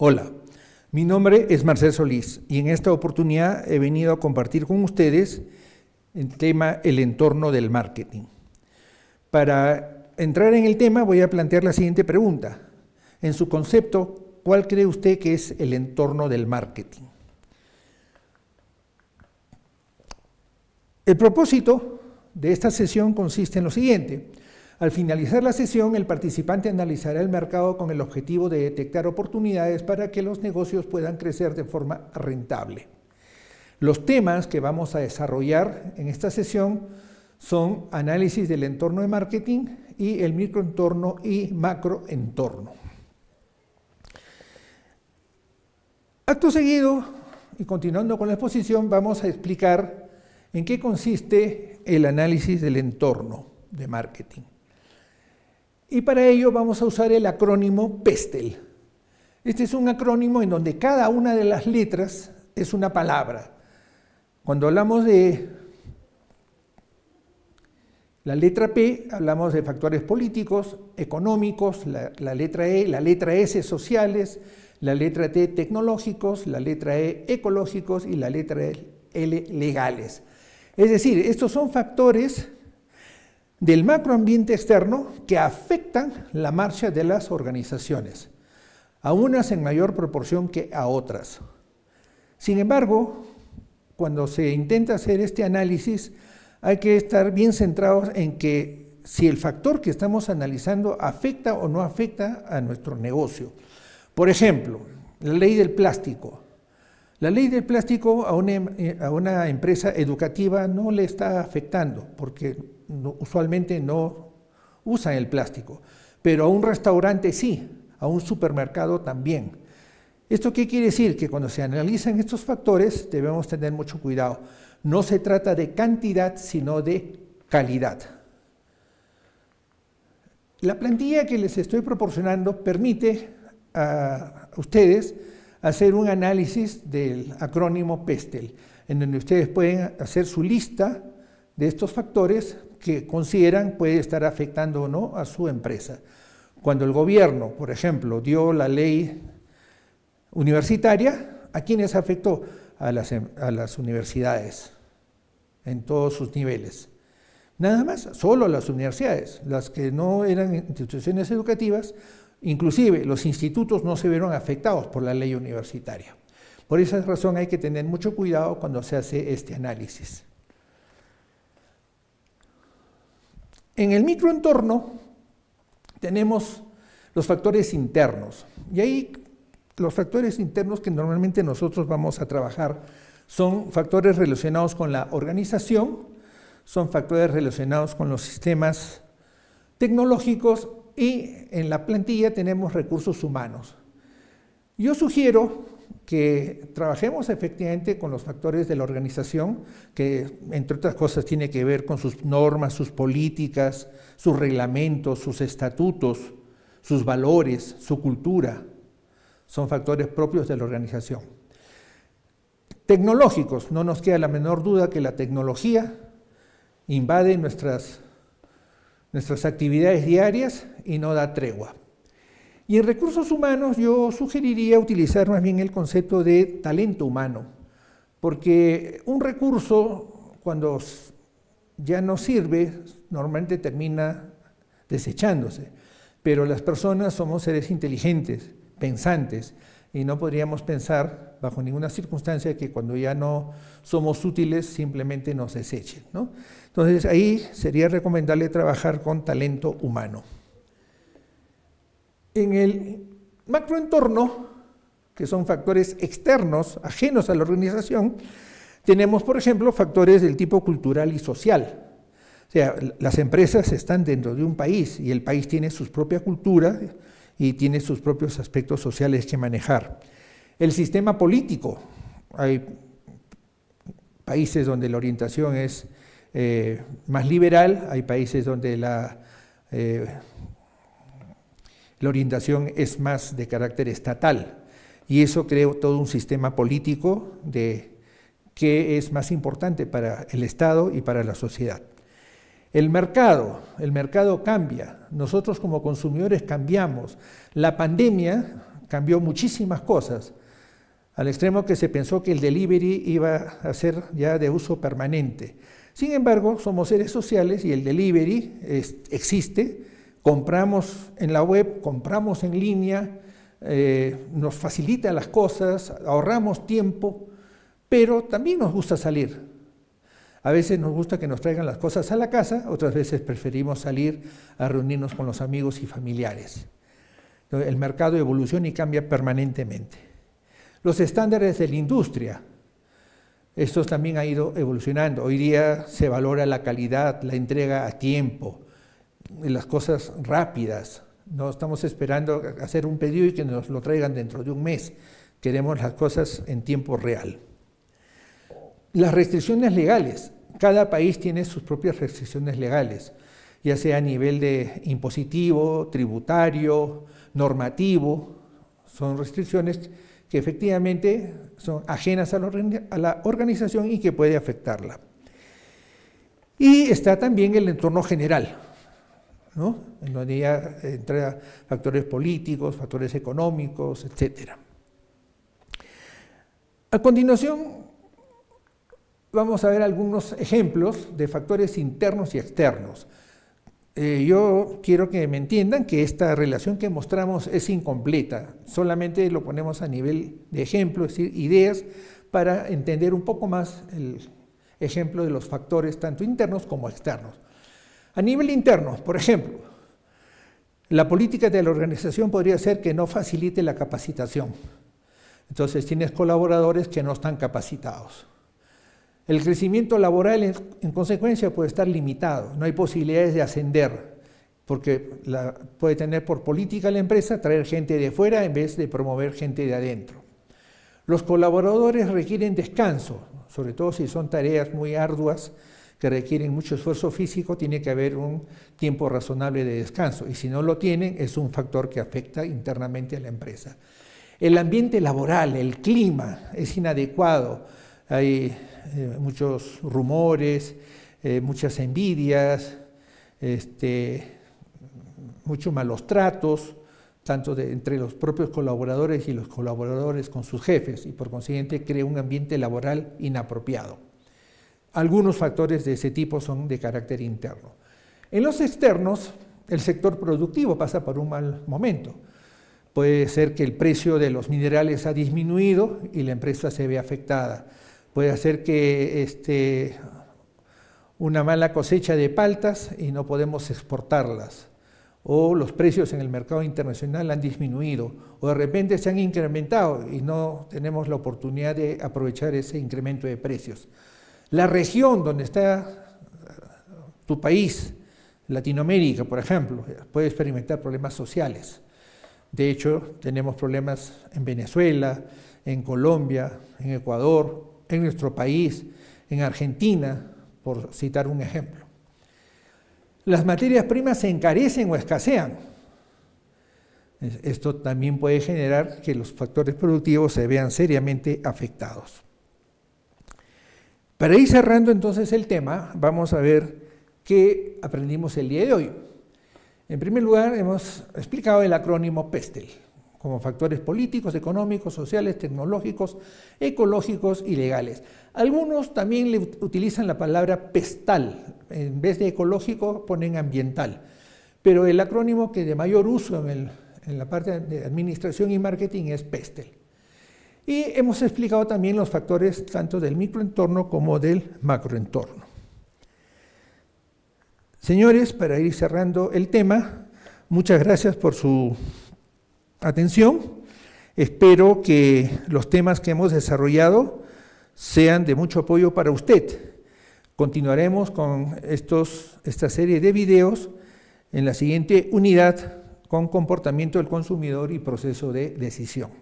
Hola, mi nombre es Marcel Solís y en esta oportunidad he venido a compartir con ustedes el tema el entorno del marketing. Para entrar en el tema voy a plantear la siguiente pregunta. En su concepto, ¿cuál cree usted que es el entorno del marketing? El propósito de esta sesión consiste en lo siguiente. Al finalizar la sesión, el participante analizará el mercado con el objetivo de detectar oportunidades para que los negocios puedan crecer de forma rentable. Los temas que vamos a desarrollar en esta sesión son análisis del entorno de marketing y el microentorno y macroentorno. Acto seguido, y continuando con la exposición, vamos a explicar en qué consiste el análisis del entorno de marketing. Y para ello vamos a usar el acrónimo PESTEL. Este es un acrónimo en donde cada una de las letras es una palabra. Cuando hablamos de la letra P, hablamos de factores políticos, económicos, la letra E, la letra S, sociales, la letra T, tecnológicos, la letra E, ecológicos y la letra L, legales. Es decir, estos son factores del macroambiente externo que afectan la marcha de las organizaciones, a unas en mayor proporción que a otras. Sin embargo, cuando se intenta hacer este análisis, hay que estar bien centrados en que si el factor que estamos analizando afecta o no afecta a nuestro negocio. Por ejemplo, la ley del plástico. La ley del plástico a una empresa educativa no le está afectando porque usualmente no usan el plástico, pero a un restaurante sí, a un supermercado también. ¿Esto qué quiere decir? Que cuando se analizan estos factores debemos tener mucho cuidado. No se trata de cantidad, sino de calidad. La plantilla que les estoy proporcionando permite a ustedes hacer un análisis del acrónimo PESTEL, en donde ustedes pueden hacer su lista de estos factores que consideran puede estar afectando o no a su empresa. Cuando el gobierno, por ejemplo, dio la ley universitaria, ¿a quiénes afectó? A las universidades, en todos sus niveles. Nada más, solo a las universidades, las que no eran instituciones educativas. Inclusive los institutos no se vieron afectados por la ley universitaria. Por esa razón hay que tener mucho cuidado cuando se hace este análisis. En el microentorno tenemos los factores internos. Y ahí los factores internos que normalmente nosotros vamos a trabajar son factores relacionados con la organización, son factores relacionados con los sistemas tecnológicos, y en la plantilla tenemos recursos humanos. Yo sugiero que trabajemos efectivamente con los factores de la organización, que entre otras cosas tiene que ver con sus normas, sus políticas, sus reglamentos, sus estatutos, sus valores, su cultura. Son factores propios de la organización. Tecnológicos, no nos queda la menor duda que la tecnología invade nuestras actividades diarias y no da tregua. Y en recursos humanos yo sugeriría utilizar más bien el concepto de talento humano, porque un recurso cuando ya no sirve normalmente termina desechándose, pero las personas somos seres inteligentes, pensantes, y no podríamos pensar bajo ninguna circunstancia que cuando ya no somos útiles simplemente nos desechen, ¿no? Entonces ahí sería recomendable trabajar con talento humano. En el macroentorno, que son factores externos, ajenos a la organización, tenemos, por ejemplo, factores del tipo cultural y social. O sea, las empresas están dentro de un país y el país tiene su propia cultura y tiene sus propios aspectos sociales que manejar. El sistema político, hay países donde la orientación es más liberal, hay países donde la orientación es más de carácter estatal, y eso crea todo un sistema político que es más importante para el Estado y para la sociedad. El mercado cambia, nosotros como consumidores cambiamos. La pandemia cambió muchísimas cosas, al extremo que se pensó que el delivery iba a ser ya de uso permanente. Sin embargo, somos seres sociales y el delivery existe, compramos en la web, compramos en línea, nos facilita las cosas, ahorramos tiempo, pero también nos gusta salir. A veces nos gusta que nos traigan las cosas a la casa, otras veces preferimos salir a reunirnos con los amigos y familiares. El mercado evoluciona y cambia permanentemente. Los estándares de la industria, estos también han ido evolucionando. Hoy día se valora la calidad, la entrega a tiempo, las cosas rápidas. No estamos esperando hacer un pedido y que nos lo traigan dentro de un mes. Queremos las cosas en tiempo real. Las restricciones legales. Cada país tiene sus propias restricciones legales, ya sea a nivel de impositivo, tributario, normativo. Son restricciones que efectivamente son ajenas a la organización y que puede afectarla. Y está también el entorno general, ¿no? En donde ya entran factores políticos, factores económicos, etc. A continuación, vamos a ver algunos ejemplos de factores internos y externos. Yo quiero que me entiendan que esta relación que mostramos es incompleta, solamente lo ponemos a nivel de ejemplo, es decir, ideas para entender un poco más el ejemplo de los factores tanto internos como externos. A nivel interno, por ejemplo, la política de la organización podría ser que no facilite la capacitación. Entonces tienes colaboradores que no están capacitados. El crecimiento laboral, en consecuencia, puede estar limitado. No hay posibilidades de ascender, porque puede tener por política la empresa traer gente de fuera en vez de promover gente de adentro. Los colaboradores requieren descanso, sobre todo si son tareas muy arduas que requieren mucho esfuerzo físico, tiene que haber un tiempo razonable de descanso, y si no lo tienen, es un factor que afecta internamente a la empresa. El ambiente laboral, el clima, es inadecuado. Hay muchos rumores, muchas envidias, muchos malos tratos, tanto entre los propios colaboradores y los colaboradores con sus jefes, y por consiguiente crea un ambiente laboral inapropiado. Algunos factores de ese tipo son de carácter interno. En los externos, el sector productivo pasa por un mal momento. Puede ser que el precio de los minerales ha disminuido y la empresa se ve afectada. Puede ser que una mala cosecha de paltas y no podemos exportarlas, o los precios en el mercado internacional han disminuido, o de repente se han incrementado y no tenemos la oportunidad de aprovechar ese incremento de precios. La región donde está tu país, Latinoamérica, por ejemplo, puede experimentar problemas sociales. De hecho, tenemos problemas en Venezuela, en Colombia, en Ecuador, en nuestro país, en Argentina, por citar un ejemplo. Las materias primas se encarecen o escasean. Esto también puede generar que los factores productivos se vean seriamente afectados. Para ir cerrando entonces el tema, vamos a ver qué aprendimos el día de hoy. En primer lugar, hemos explicado el acrónimo PESTEL, como factores políticos, económicos, sociales, tecnológicos, ecológicos y legales. Algunos también le utilizan la palabra PESTAL, en vez de ecológico ponen ambiental, pero el acrónimo que de mayor uso en la parte de administración y marketing es PESTEL. Y hemos explicado también los factores tanto del microentorno como del macroentorno. Señores, para ir cerrando el tema, muchas gracias por su atención. Espero que los temas que hemos desarrollado sean de mucho apoyo para usted. Continuaremos con esta serie de videos en la siguiente unidad con comportamiento del consumidor y proceso de decisión.